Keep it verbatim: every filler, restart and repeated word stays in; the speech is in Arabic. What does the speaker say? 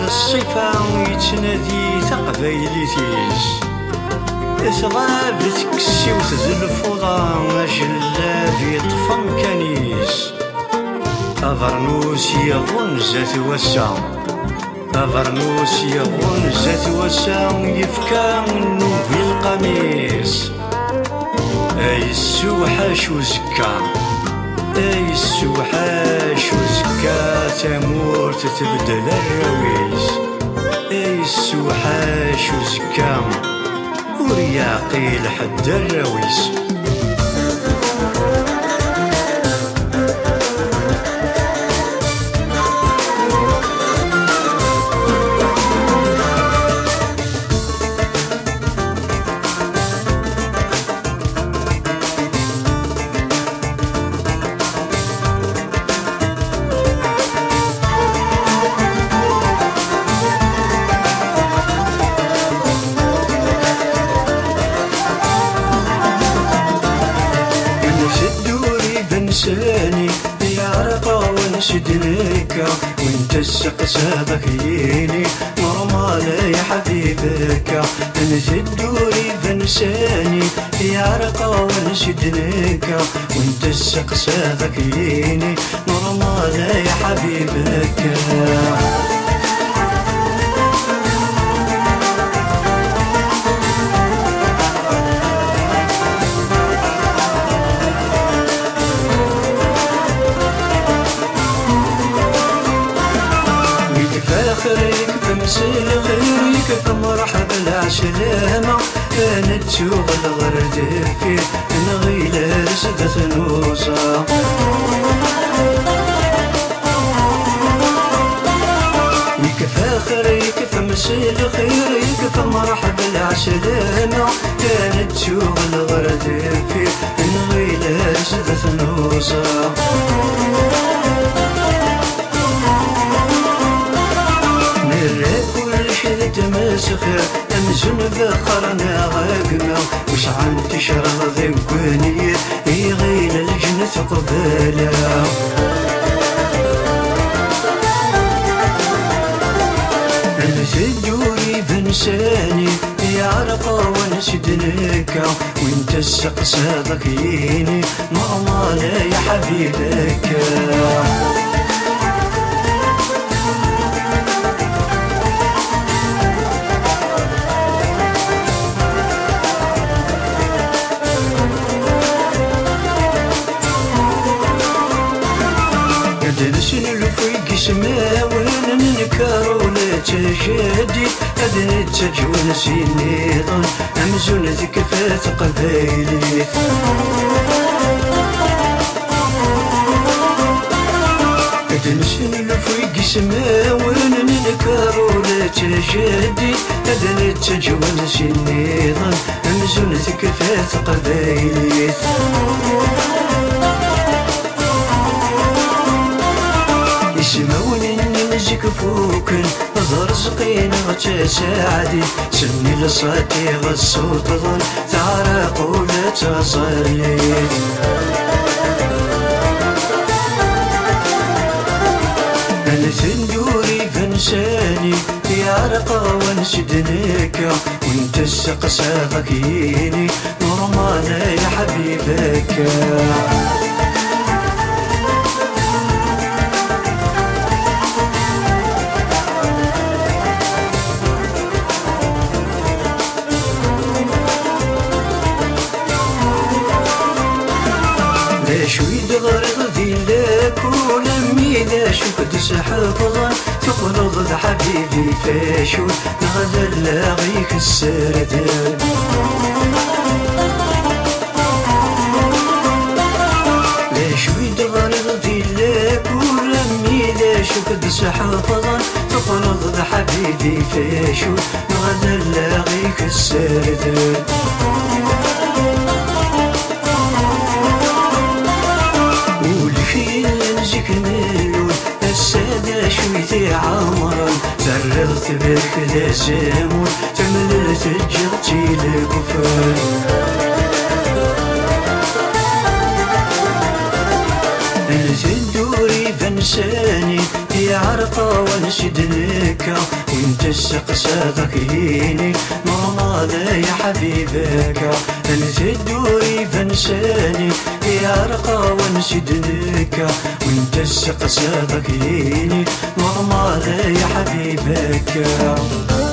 الصفا يتنادي تقبايليتيس تغابت كسي وتزل الفوضى أجلاف يطفى كنيس أفرنوس يظن زات وسع أفرنوس يظن زات وسع يفكا في القميص أي السوحاش وزكا أي السوحاش وزكا تمور تتبدل الرويس أي السوحاش وزكا ورياقي لحد الرويس لساني يعرق ونشدنيك وانت السقسى ذكيني نورمال يا حبيبك نجدوري بنساني يعرق ونشدنيك وانت السقسى ذكيني نورمال يا حبيبك خيرك بمسيل خيرك فمرحب العسلامة أنا تشوغ الغرد فيه نغيل رسدة نوصة يكفى خيرك فمسيل خيرك فمرحب العسلامة أنا تشوغ الغرد فيه نغيل رسدة نوصة كل حد تمسخر أمزن بقرنا غاقنا وش عن تشرب ذقني يغيل الجنة قبالا الزدوري بنساني يعرق ونسدنك وانت السقسى ذكيني مرمالا يا حبيبك درسن الفوق سماوين ننكر ولا تجادي أذن التجون سنيضا أمزون ذكفات قبايلي درسن الفوق سماوين ننكر ولا تجادي أذن التجون سنيضا أمزون ذكفات قبايلي يسمعوني نمزك فوكن ضرزقين غتساعدي سني لصاتي غالصوت ظن تعرق ولا تصليت أنا ثندوري بنساني يعرق ونسدنيك وانت السقسى ذكيني نورمالا يا حبيبك شويد غرض ديالك ولمي لا شفت سحفظا تقلض حبيبي فاشول نغزل لاغيك السردان لا شويد غرض ديالك ولمي لا شفت سحفظا تقلض حبيبي فاشول نغزل لاغيك السردان السادة شويتي عمرا زرغت بك ذا زامون تملت الجغتي لكفر الزندوري بنساني يا عرقة ونشدنك وانت الشقشة ذكيني ماما يا حبيبك انت الدوري فنشاني يا عرقة ونشدنك وانت الشقشة ذكيني ماما يا حبيبك